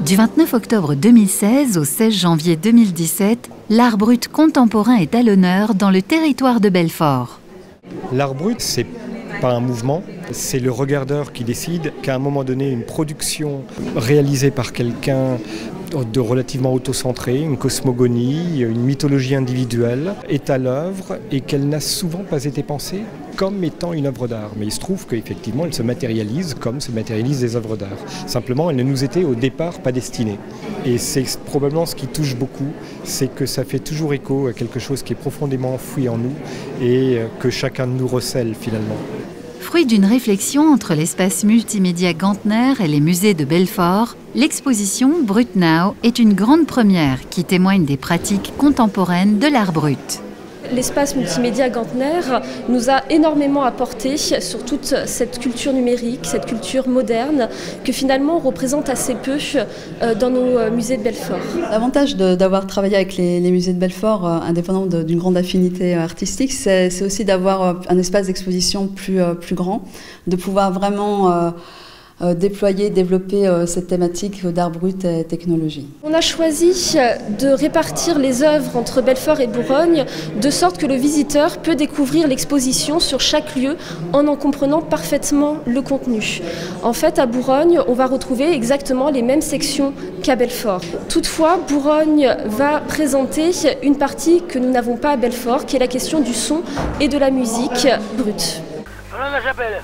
Du 29 octobre 2016 au 16 janvier 2017, l'art brut contemporain est à l'honneur dans le territoire de Belfort. L'art brut, c'est pas un mouvement, c'est le regardeur qui décide qu'à un moment donné, une production réalisée par quelqu'un de relativement autocentré, une cosmogonie, une mythologie individuelle, est à l'œuvre et qu'elle n'a souvent pas été pensée comme étant une œuvre d'art. Mais il se trouve qu'effectivement, elle se matérialise comme se matérialisent des œuvres d'art. Simplement, elle ne nous était au départ pas destinée. Et c'est probablement ce qui touche beaucoup, c'est que ça fait toujours écho à quelque chose qui est profondément enfoui en nous et que chacun de nous recèle finalement. Fruit d'une réflexion entre l'espace multimédia Gantner et les musées de Belfort, l'exposition Brut Now est une grande première qui témoigne des pratiques contemporaines de l'art brut. L'espace multimédia Gantner nous a énormément apporté sur toute cette culture numérique, cette culture moderne que finalement on représente assez peu dans nos musées de Belfort. L'avantage d'avoir travaillé avec les musées de Belfort, indépendamment d'une grande affinité artistique, c'est aussi d'avoir un espace d'exposition plus grand, de pouvoir vraiment déployer, développer cette thématique d'art brut et technologie. On a choisi de répartir les œuvres entre Belfort et Bourogne de sorte que le visiteur peut découvrir l'exposition sur chaque lieu en comprenant parfaitement le contenu. En fait, à Bourogne, on va retrouver exactement les mêmes sections qu'à Belfort. Toutefois, Bourogne va présenter une partie que nous n'avons pas à Belfort, qui est la question du son et de la musique brute. Voilà la chapelle.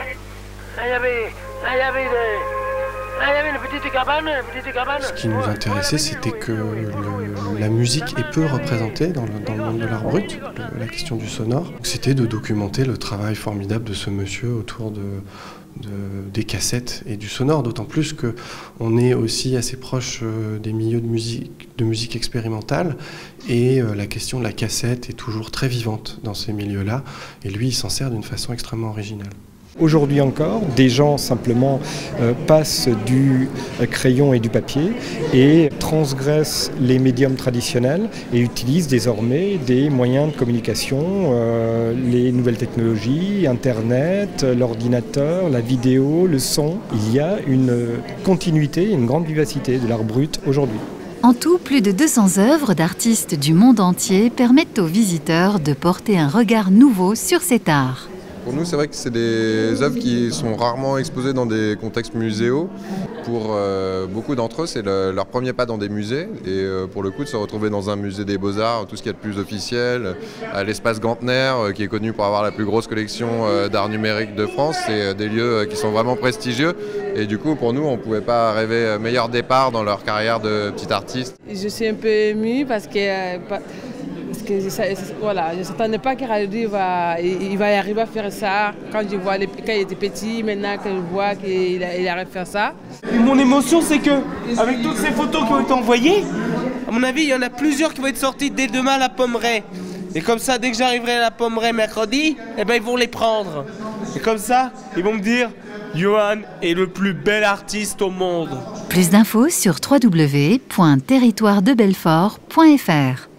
Il y avait une petite cabane. Ce qui nous intéressait, c'était que la musique est peu représentée dans le monde de l'art brut, la question du sonore. C'était de documenter le travail formidable de ce monsieur autour des cassettes et du sonore, d'autant plus qu'on est aussi assez proche des milieux de musique expérimentale et la question de la cassette est toujours très vivante dans ces milieux-là et lui il s'en sert d'une façon extrêmement originale. Aujourd'hui encore, des gens simplement passent du crayon et du papier et transgressent les médiums traditionnels et utilisent désormais des moyens de communication, les nouvelles technologies, Internet, l'ordinateur, la vidéo, le son. Il y a une continuité, une grande vivacité de l'art brut aujourd'hui. En tout, plus de 200 œuvres d'artistes du monde entier permettent aux visiteurs de porter un regard nouveau sur cet art. Pour nous, c'est vrai que c'est des œuvres qui sont rarement exposées dans des contextes muséaux. Pour beaucoup d'entre eux, c'est leur premier pas dans des musées. Et pour le coup, de se retrouver dans un musée des Beaux-Arts, tout ce qu'il y a de plus officiel, à l'espace Gantner, qui est connu pour avoir la plus grosse collection d'art numérique de France, c'est des lieux qui sont vraiment prestigieux. Et du coup, pour nous, on ne pouvait pas rêver meilleur départ dans leur carrière de petit artiste. Je suis un peu émue parce que voilà, je ne s'attendais pas qu'il va y arriver à faire ça. Quand je vois quand il était petit, maintenant que je vois qu'il arrive à faire ça. Et mon émotion, c'est que avec toutes ces photos qui ont été envoyées, à mon avis, il y en a plusieurs qui vont être sorties dès demain à la Pommeraye. Et comme ça, dès que j'arriverai à la Pommeraye mercredi, eh ben, ils vont les prendre. Et comme ça, ils vont me dire « Johan est le plus bel artiste au monde ». Plus d'infos sur www.territoiredebelfort.fr.